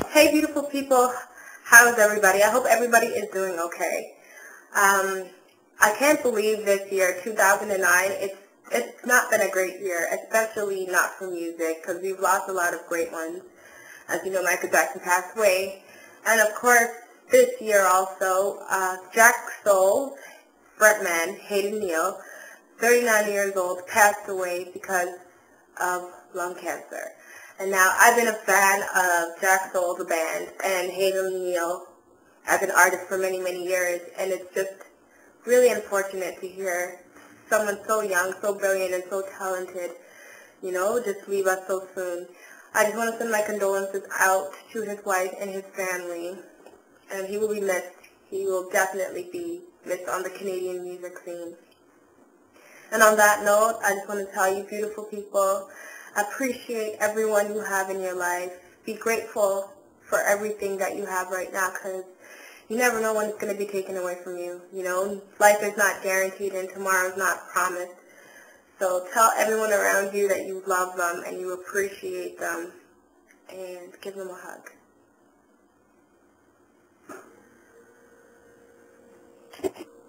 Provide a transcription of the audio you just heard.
Hey beautiful people, how's everybody? I hope everybody is doing okay. I can't believe this year, 2009, it's not been a great year, especially not for music, because we've lost a lot of great ones. As you know, Michael Jackson passed away. And of course, this year also, Jack Soul's frontman, Hayden Neal, 39 years old, passed away because of lung cancer. And now I've been a fan of Jack Soul, the band, and Hayden Neal as an artist for many, many years. And it's just really unfortunate to hear someone so young, so brilliant, and so talented, just leave us so soon. I just want to send my condolences out to his wife and his family. And he will be missed. He will definitely be missed on the Canadian music scene. And on that note, I just want to tell you, beautiful people, appreciate everyone you have in your life. Be grateful for everything that you have right now, because you never know when it's going to be taken away from you. Life is not guaranteed and tomorrow is not promised. So tell everyone around you that you love them and you appreciate them, and give them a hug.